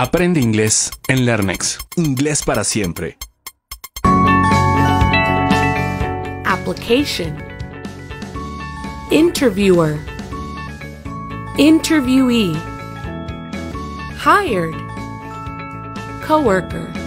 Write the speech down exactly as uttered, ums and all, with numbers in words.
Aprende inglés en LearnX. Inglés para siempre. Application. Interviewer. Interviewee. Hired. Coworker.